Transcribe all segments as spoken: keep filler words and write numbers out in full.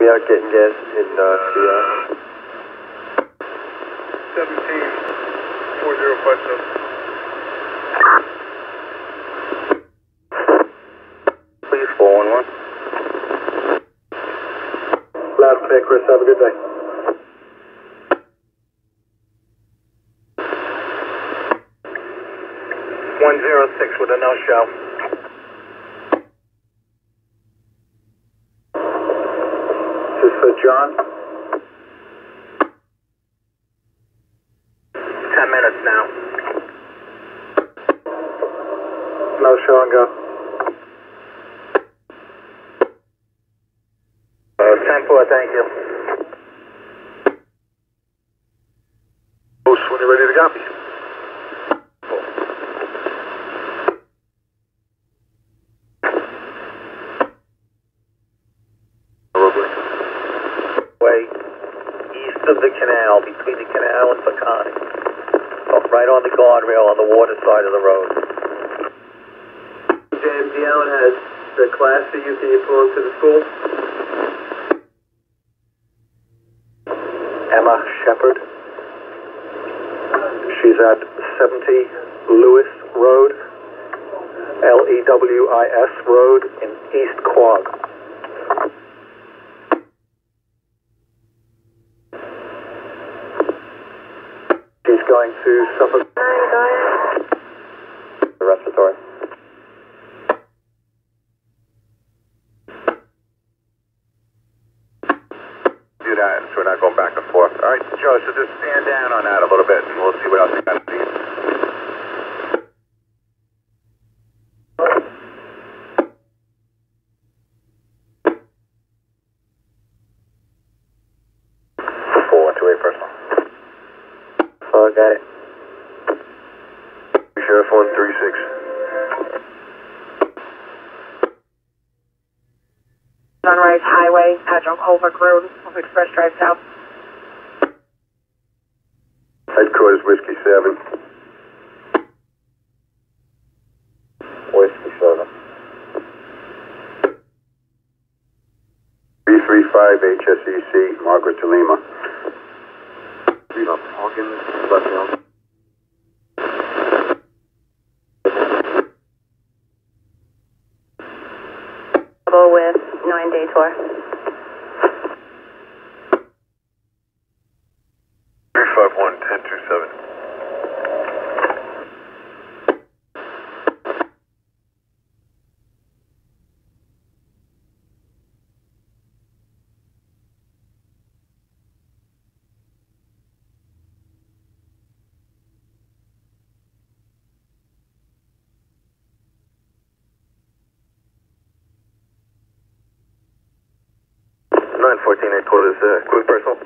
Yeah, getting gas in uh, Seattle. seventeen, four zero five seven. Please, four one one. Loud and clear, Chris. Have a good day. one zero six with a no-show. This is for John. Ten minutes now. No-show and go. Uh, ten four, thank you. Post when you're ready to copy. Way east of the canal, between the canal and Pecani. Oh, right on the guardrail on the water side of the road. James, the Allen has the class for you. Can you pull into the school? Emma Shepard. She's at seventy Lewis Road, L E W I S Road in East Quogue. She's going to Suffolk. The respiratory. Do that, so we're not going back and forth. All right, Joe, so just stand down on that a little bit, and we'll see what else we got to see. four one two eight personal. Oh, I got it. Sheriff one three six. Sunrise Highway, Admiral Colbert Road, Express Drive South. Headquarters, Whiskey seven. Whiskey seven. three three five H S E C, Margaret to Lima. Lima, Hawkins, Buckhill. With nine day tour. three five one, ten two seven. nine fourteen, eight quarters, uh, quick personal.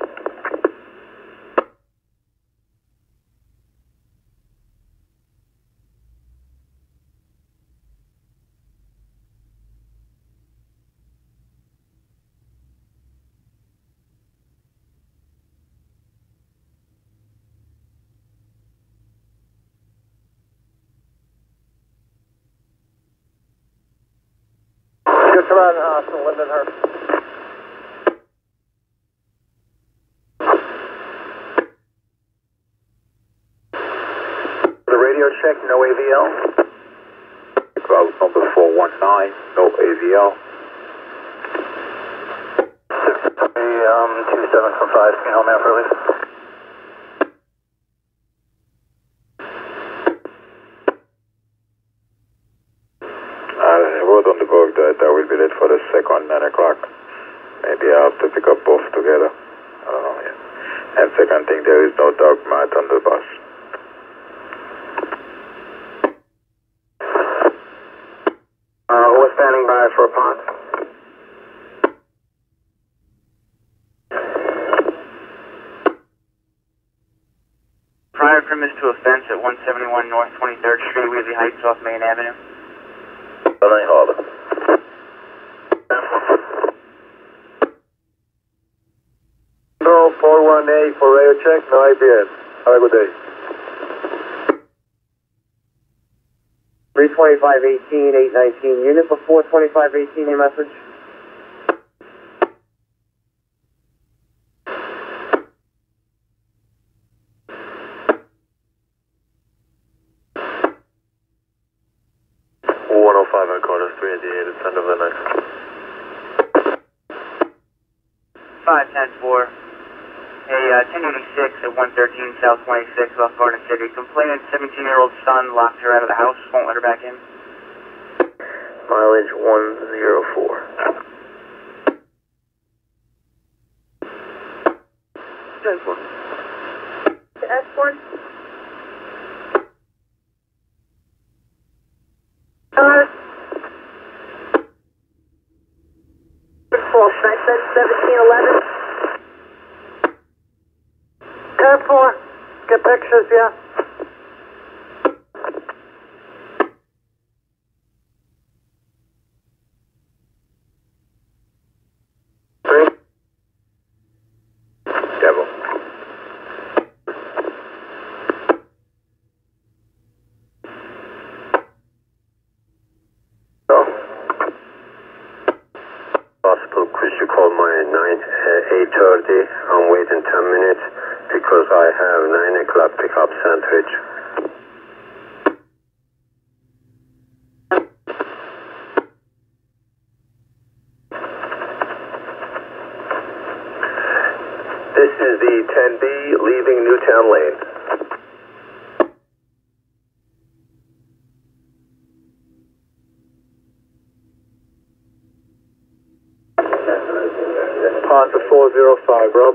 Just around the hospital, Lindenhurst. Check, no A V L. Cloud number four one nine, no A V L. six three, um, two seven from five, can you help me out for release? Uh, the road on the book that I will be late for the second nine o'clock. Maybe I'll have to pick up both together. I don't know, yeah. And second thing, there is no dog mat on the bus. Uh, we're standing by for a pond. Prior premise to offense at one seventy-one North twenty-third Street, Wheatley Heights, off Main Avenue. Billy Harder. No, four one eight for radio check, no I B S. Have a good day. three twenty-five eighteen, eight nineteen, unit before twenty-five eighteen, your message? five and a quarter, three eighty-eight at ten of the night. five ten four. A uh, ten eighty-six at one thirteen South twenty-six, West Garden City. Complainant seventeen-year-old son locked her out of the house, won't let her back in. Mileage one zero four. ten four. Escort. Hello. False, I said seventeen eleven. ten four. Get pictures, yeah. Devil. Possible, could you call my nine, uh, eight thirty? I'm waiting ten minutes because I have nine o'clock pickup Sandwich. This is the ten B leaving Newtown Lane. Panther four zero five, Rob.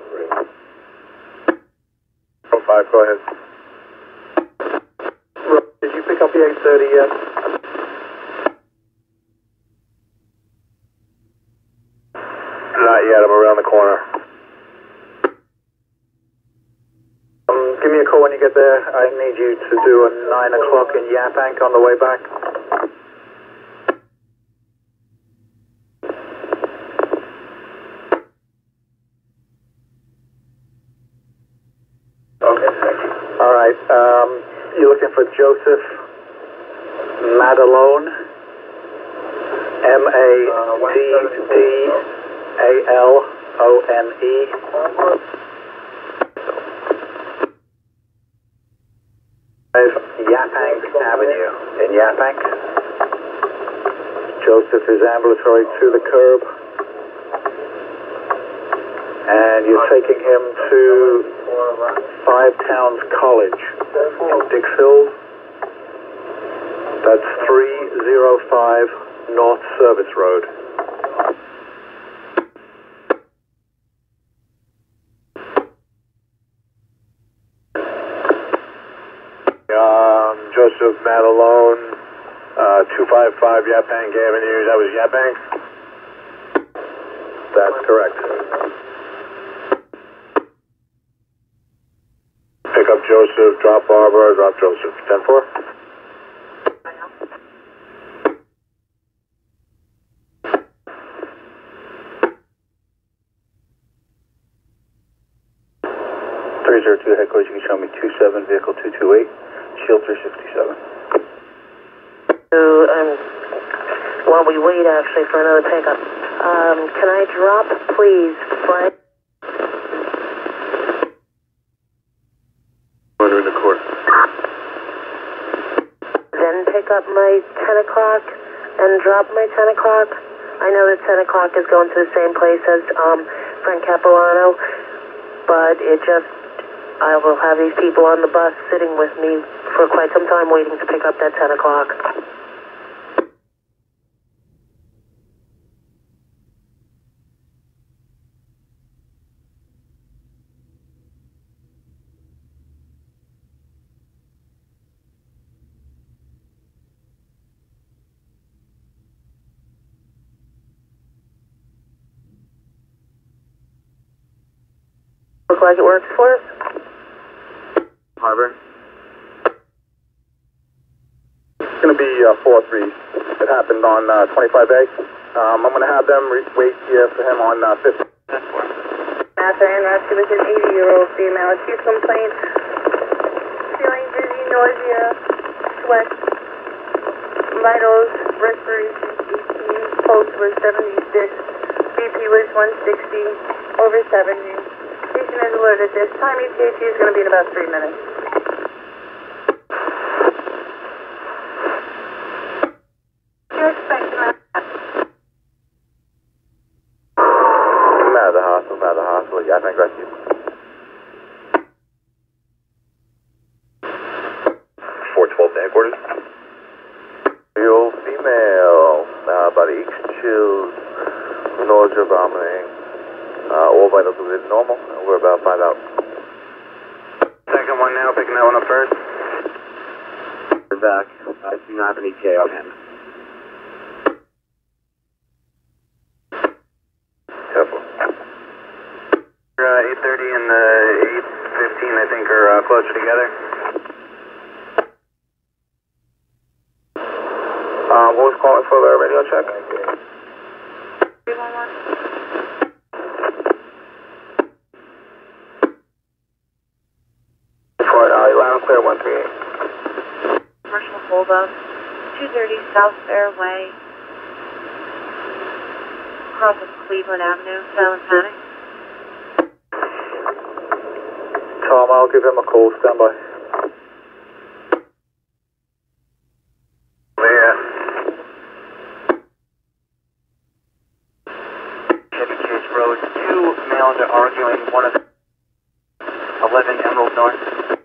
Oh five, go ahead. Rob, did you pick up the eight thirty yet? Not yet, I'm around the corner. Um, give me a call when you get there. I need you to do a nine o'clock in Yapank on the way back. Okay, thank you. All right. Um, you're looking for Joseph Madalone. M A D D A L O N E. Yapank Avenue in Yapank. Joseph is ambulatory to the curb. And you're taking him to Five Towns College in Dixfield. That's three oh five North Service Road. Um, Joseph Madalone, uh, two five five Yapank Avenue. That was Yapank? That's correct. Pick up Joseph, drop Barbara, drop Joseph. ten four. three zero two headquarters, you can show me two seven, vehicle two two eight, shield three sixty-seven. So, um, while we wait actually for another pickup, um, can I drop, please, Frank? Under in the court. Then pick up my ten o'clock and drop my ten o'clock? I know that ten o'clock is going to the same place as um, Frank Capilano, but it just, I will have these people on the bus sitting with me for quite some time waiting to pick up that ten o'clock. Look like it works for us? Harbor. It's going to be uh, four three. It happened on uh, twenty-five A. Um, I'm going to have them re- wait here for him on uh, fifty. ten four. Master and rescue with an eighty-year-old female. Acute complaint. Feeling dizzy, nausea, sweat, vitals, respiration eighteen, pulse was seventy-six, B P was one sixty, over seventy. Patient is alert at this time. E T A T is going to be in about three minutes. Yes. Absolutely, I think that's you. four twelve to headquarters. Male, female, uh, about X chills, nausea, vomiting, uh, all vitals within normal, and we're about five out. Second one now, picking that one up first. We're back. I do not have any K on him. Careful. Uh, eight thirty and uh, eight fifteen, I think, are uh, closer together. Uh, what was calling for the radio check? three one one. For uh, loud and clear, one three eight. Commercial holdup, two thirty South Fairway, across of Cleveland Avenue, Silent Panic. Tom, I'll give him a call, stand by. Yeah. Chevy Chase Road. Two males are arguing. One of them, eleven Emerald North.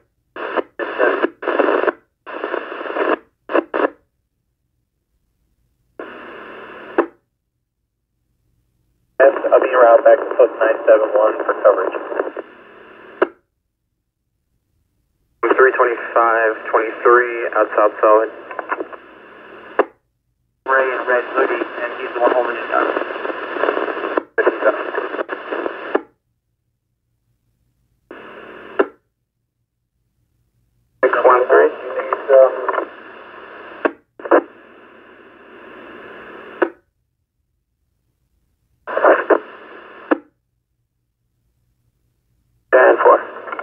I'll be around back to post nine seven one for coverage. three twenty-five, twenty-three, outside solid. Ray in red hoodie, and he's the one holding his gun. six one three. ten four.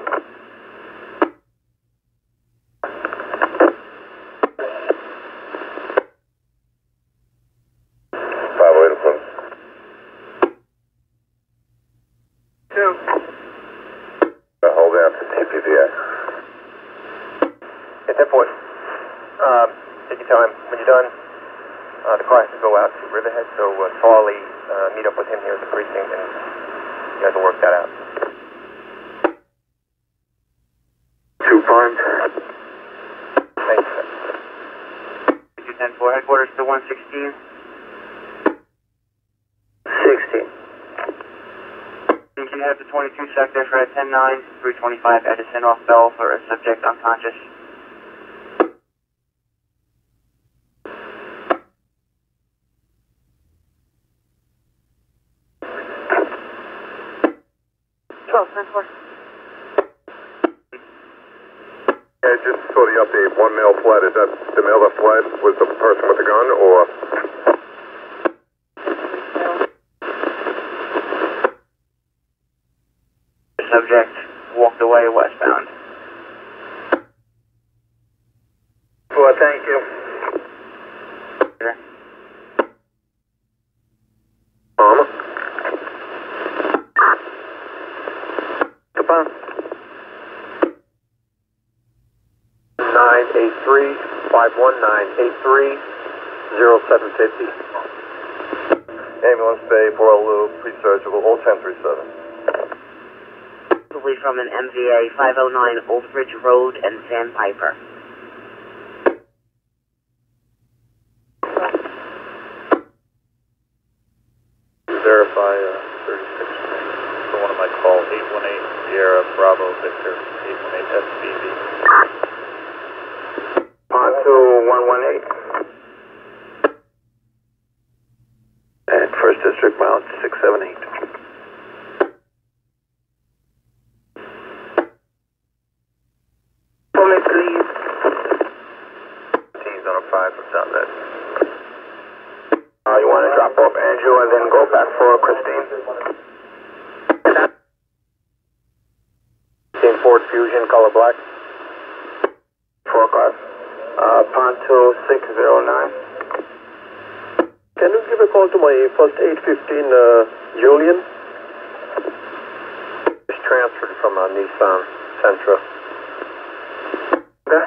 Bravo influence. Two. Hold down to T P V I. Hey, ten four. Um, take your time. When you're done, uh, the car has to go out to Riverhead, so uh, Farley, uh, meet up with him here at the precinct, and you guys will work that out. Two primes. Thank you, sir. two ten four, headquarters to one sixteen. sixteen. You can head to twenty-two sector for a ten nine, three twenty-five Edison off Bell for a subject unconscious. twelve ten four. I just saw the update. One male fled. Is that the male that fled was the person with the gun, or? The subject walked away westbound. Well, thank you. Mama? Goodbye. nine eight three, five one nine eight three, zero seven fifty. Ambulance Bay, Boyle Loop, pre-surgical, all ten three seven. Probably from an M V A five oh nine Old Bridge Road and Sandpiper. Verify uh, thirty-six for one of my calls, eight one eight Sierra Bravo Victor, eight one eight S B V. On to one one eight. And First District Mount six seven eight. For me, please. Teams on a five from Southwest. Uh, you want to drop off Andrew and then go back for Christine? Team Ford Fusion, color black. Four cars. Uh, Ponto six zero nine. Can you give a call to my first eight fifteen, uh, Julian? Just transferred from uh, Nissan Sentra. Okay.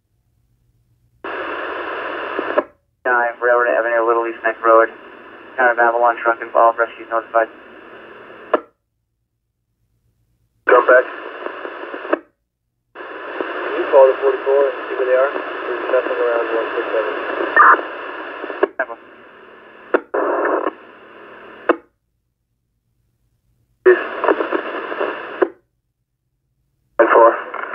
Nine Railroad Avenue, Little East Neck Road. Kind of have Avalon truck involved. Rescue's notified. Jump back. Can you call the forty-four and see where they are? There's nothing around one six seven. Four.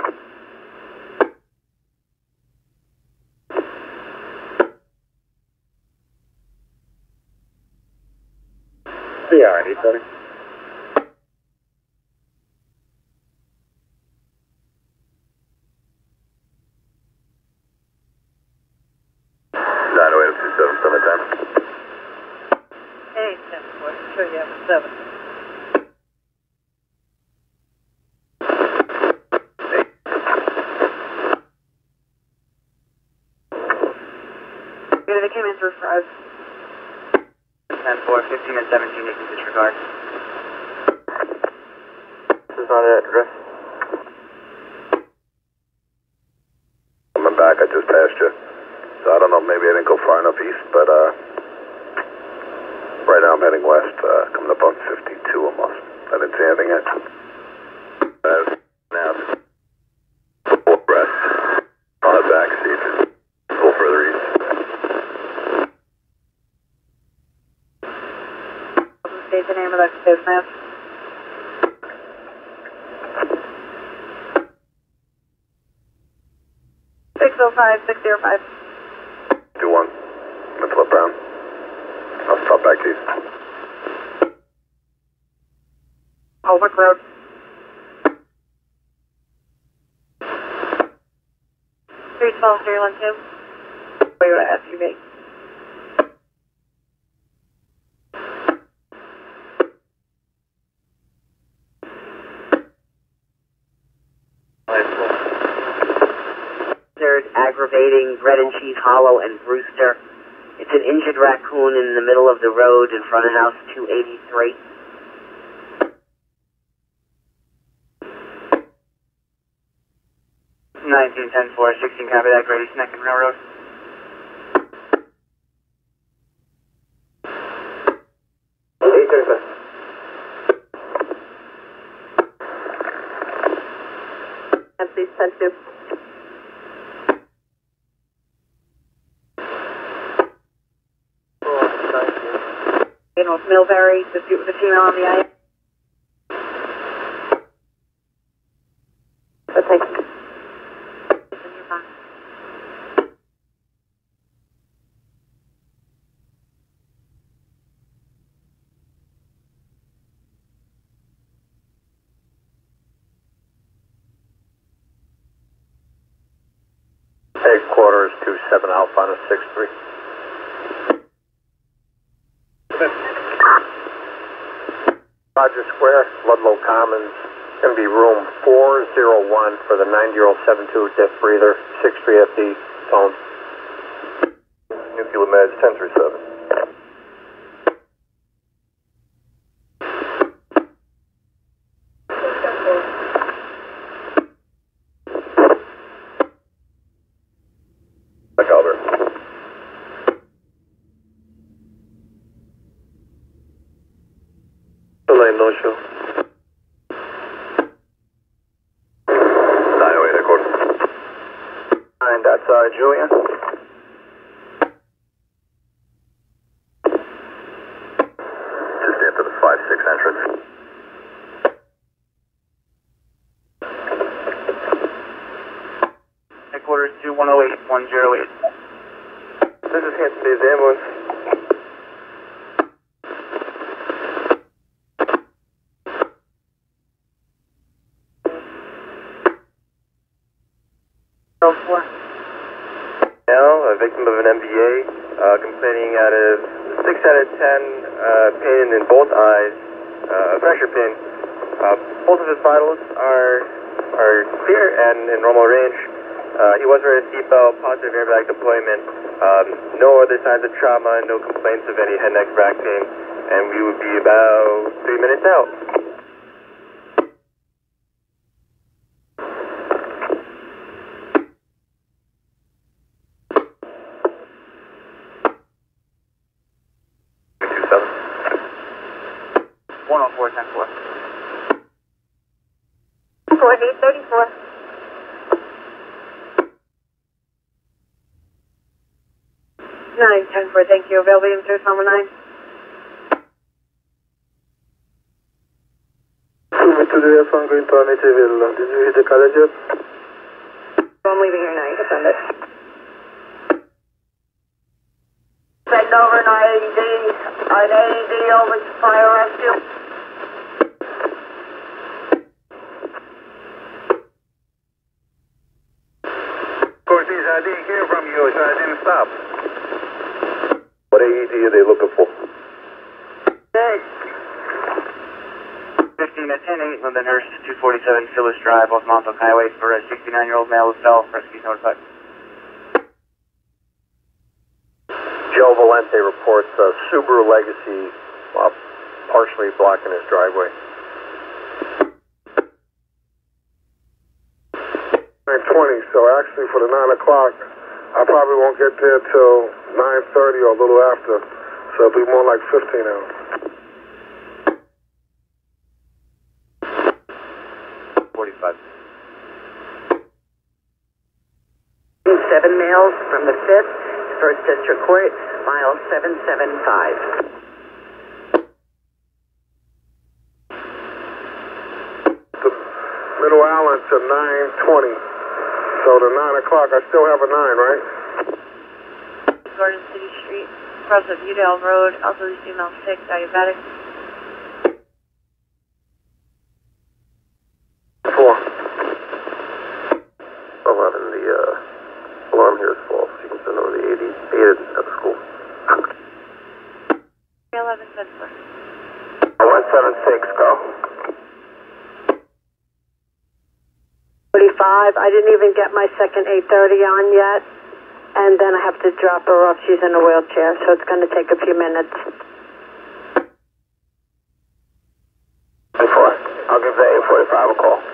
Yeah, I need something. nine oh eight two seven seven ten. Hey, ten four, sure you have a seven. Yeah, they came in for five. ten four, fifteen and seventeen, you can disregard. This is not an address. Coming back, I just passed you. So I don't know, maybe I didn't go far enough east, but uh, right now I'm heading west, uh, coming up on fifty-two almost. I didn't see anything yet. Uh, now, full breast. On the back seat, a little further east. State the name of that business. Six oh five, six zero five. two one. Mitzvah Brown. I'll stop back to you. Holbrook Road. three twelve, three one two. Where you at, S U V? Aggravating Bread and Cheese Hollow and Brewster. It's an injured raccoon in the middle of the road in front of house two eighty-three. nineteen ten four, sixteen, copy that, Grady Snack and Railroad. eight thirty-five. And please ten two. In North Millbury, the, the female on the I. But thank you. Headquarters two seven Alpha on a six three. Roger Square, Ludlow Commons, going to be room four oh one for the ninety-year-old seven two death breather, six three F D, tone. Nuclear meds, ten three seven. Back Albert. No show. nine oh eight headquarters. And that's uh, Julian. Just after the five six entrance. Headquarters two one oh eight, one oh eight. This is Hampton Bays Ambulance. Now, a victim of an M B A, uh, complaining out of six out of ten uh, pain in both eyes, uh, pressure pain. Uh, both of his vitals are are clear and in normal range. Uh, he was wearing a seatbelt, positive airbag deployment, um, no other signs of trauma, no complaints of any head, neck, back pain, and we would be about three minutes out. two seven. one oh four, ten four. four, eight thirty-four. nine ten four, thank you. Available interior number nine. To the F one Green Palm Amityville. Did you hit the college yet? I'm leaving here now. You can send it. Send over an I A D, an A E D over to fire rescue. Of course, these I didn't hear from you, so I didn't stop. What A E D are they looking for? Good. fifteen at ten eight, London Nurse, two forty-seven Phyllis Drive, off Montauk Highway, for a sixty-nine-year-old male who fell. Rescue notified. Joe Valente reports uh, Subaru Legacy uh, partially blocking his driveway. nine twenty, so actually for the nine o'clock, I probably won't get there till nine thirty or a little after, so it'll be more like fifteen hours. forty-five. Seven males from the fifth, First District Court, file seven seven five. The Middle Island to nine twenty, so the nine o'clock, I still have a nine, right? Garden City Street, across of Udall Road, elderly female sick, diabetic. Four. eleven, the uh, alarm here is false. You can send over the eighty, eight at the school. eleven ten four. one seven six, go. forty-five, I didn't even get my second eight thirty on yet, and then I have to drop her off. She's in a wheelchair, so it's going to take a few minutes. ten four, I'll give the eight forty-five a call.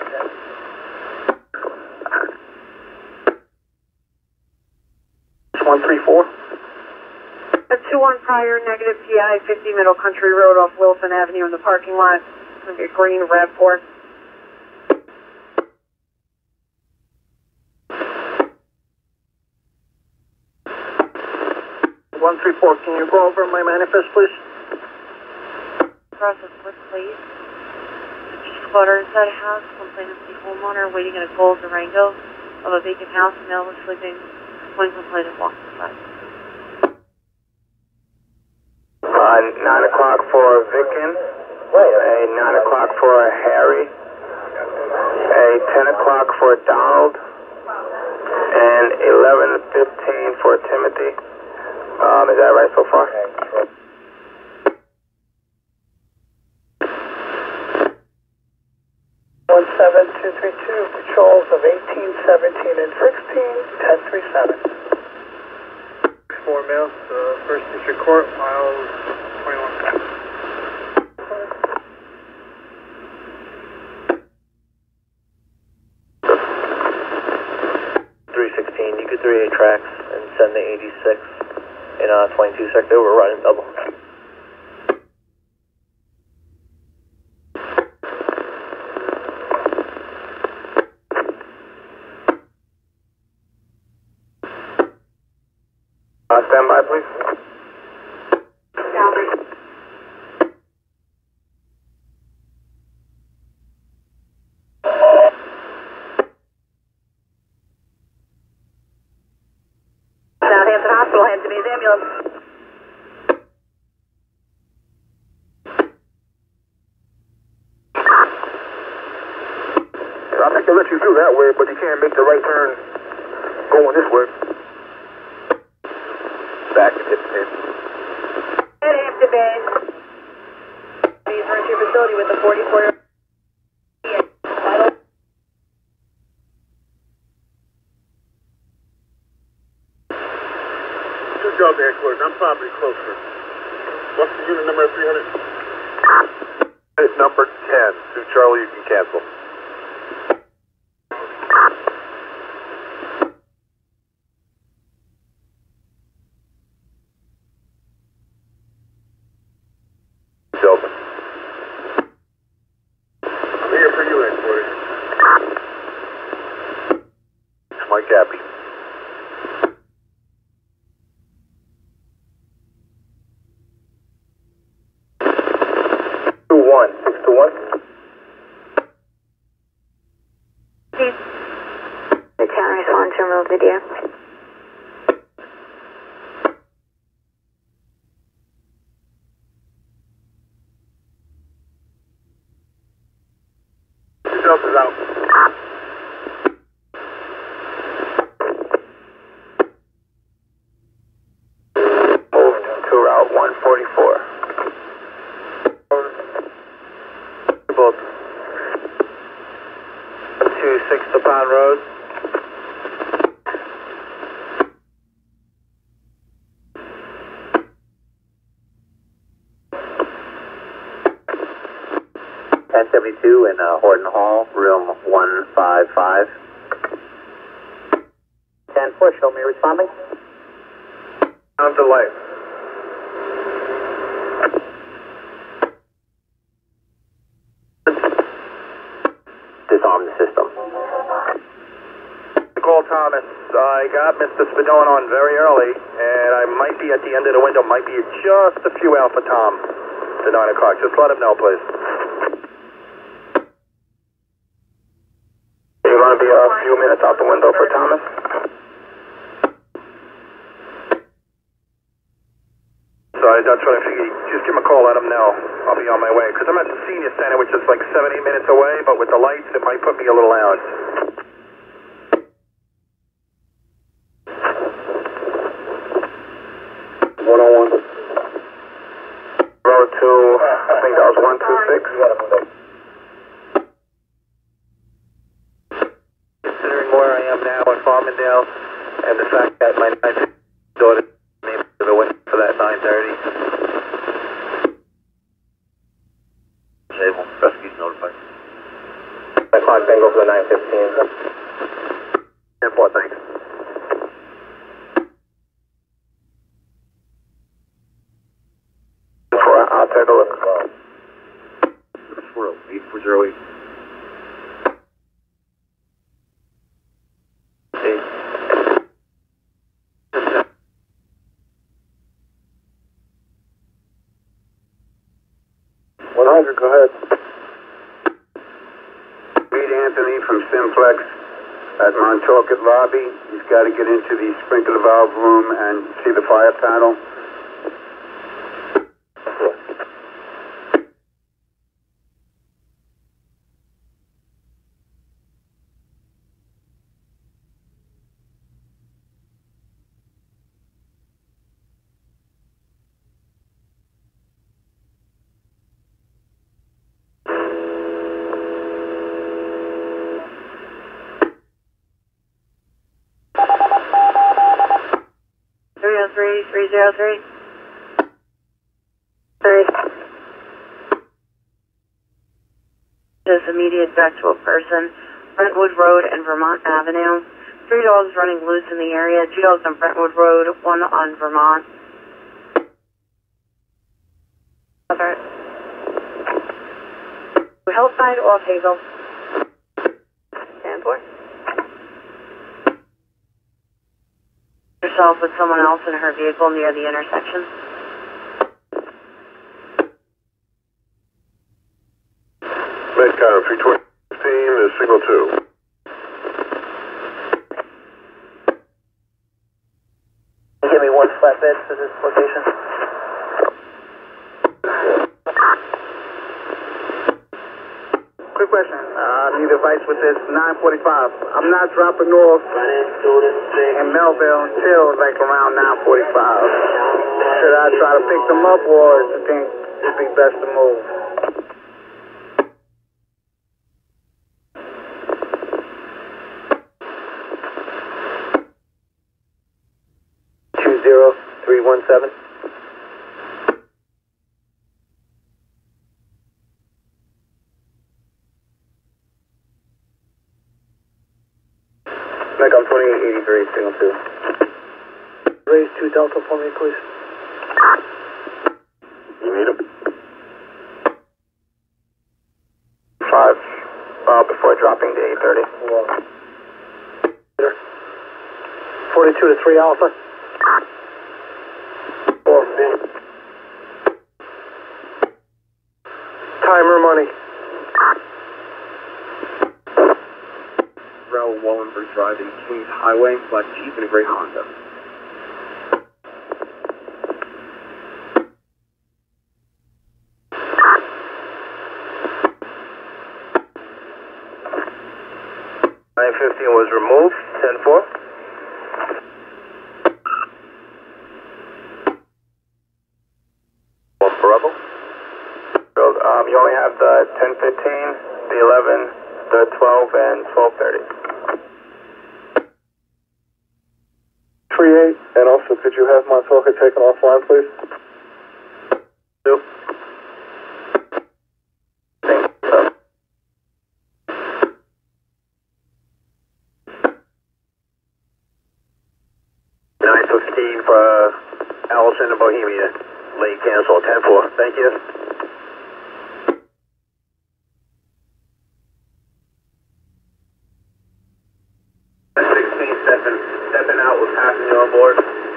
one three four. A two one prior, negative P I, fifty Middle Country Road off Wilson Avenue in the parking lot. It's going to be a green RAV four. one three four, can you go over my manifest, please? Process with please. Squatter inside a house, complainant of the homeowner waiting in a gold Durango of a vacant house, male was sleeping when complainant walked inside. Uh, nine o'clock for Vicken, a nine o'clock for Harry, a ten o'clock for Donald, and eleven fifteen for Timothy. Um, is that right so far? one seven two three two, patrols of eighteen, seventeen, and sixteen, ten three seven. Four males, uh, First District Court, miles twenty-one. three sixteen, you could three eight tracks and send the eighty-six in uh, twenty-two sector. We're running double. Uh, stand by, please. Southampton Hospital, hands to me, his ambulance. I think they let you through that way, but you can't make the right turn going this way. Back to fifteen. Head Hampton Bays. Please run to your facility with the forty-four. Vital. Good job, headquarters. I'm probably closer. What's the unit number three hundred? It's number ten. To Charlie, you can cancel. Open. terminal video. Delta's out. Moved to route one forty-four. Both. one two six Tappan Road. ten seventy-two in uh, Horton Hall, room one five five. ten four, show me responding. On to light. Disarm the system. Call Thomas. I got Mister Spadone on very early, and I might be at the end of the window, might be just a few Alpha Tom to nine o'clock. Just let him know, please. You're going to be a few minutes out the window for Thomas? Sorry, that's what I figured. Just give him a call, let him know. I'll be on my way. Because I'm at the senior center, which is like seven, eight minutes away, but with the lights, it might put me a little out. one oh one. Road two, I think that was one two six. Considering where I am now in Farmingdale, and the fact that my nine daughter named the window for that nine thirty. Disable. Rescue's notified. ten o'clock Tango for the nine fifteen. ten four, thanks. I'll take a look. four oh eight four oh eight. one hundred, go ahead. Reed Anthony from Simplex at Montauk Lobby. He's got to get into the sprinkler valve room and see the fire panel. three three zero three. Three. Just immediate back to a person. Brentwood Road and Vermont Avenue. Three dogs running loose in the area. Two dogs on Brentwood Road, one on Vermont. Over. Hillside off Hazel. ten four. Yourself with someone else in her vehicle near the intersection. Metcalf, three twenty fifteen is signal two. Can you give me one flatbed for this location? Quick question. Uh, need advice with this nine forty-five. I'm not dropping off in Melville until like around nine forty-five. Should I try to pick them up, or do you think it'd be best to move? two zero three one seven. Mecom twenty-eight eighty-three, signal two. Raise two Delta for me, please. You need him? Five, uh, before dropping to eight thirty. forty-two to three Alpha. Four. Timer money. Terrell, Wallenberg Drive and Kings Highway, Black Jeep and a gray Honda. nine fifteen was removed, ten four. One Bravo. So, um, you only have the ten fifteen, the eleven, the twelve, and twelve thirty. three eight, and also could you have Montauk taken offline, please? Two. Thank you. nine fifteen for Allison and Bohemia. Late cancel, ten four. Thank you. sixteen stepping, stepping out with passenger on board.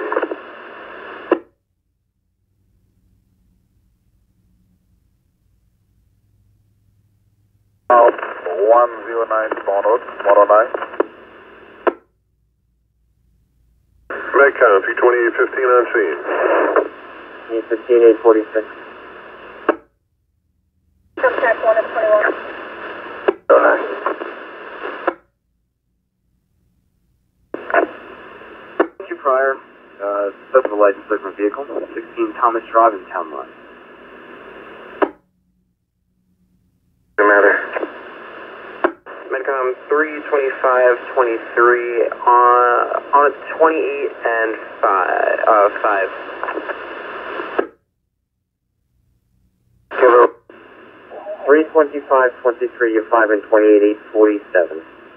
one zero nine spawn out, one oh nine. Metcon, P twenty-eight fifteen on scene. eight fifteen, eight forty-six. Contact one at twenty-one. Oh, nine. Two prior, uh, special license plate from vehicle, sixteen Thomas Drive in Town Line. No matter. Medcom three twenty-five twenty-three on on a twenty-eight and five. Uh, five. three twenty-five twenty-three, you're five and twenty-eight, eight forty-seven.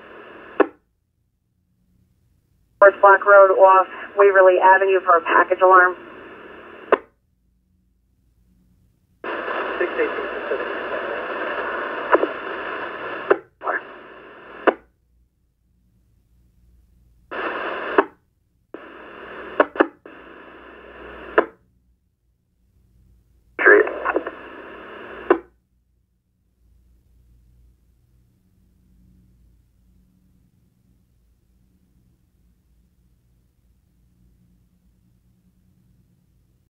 First Black Road off Waverly Avenue for a package alarm. six eighteen Pacific.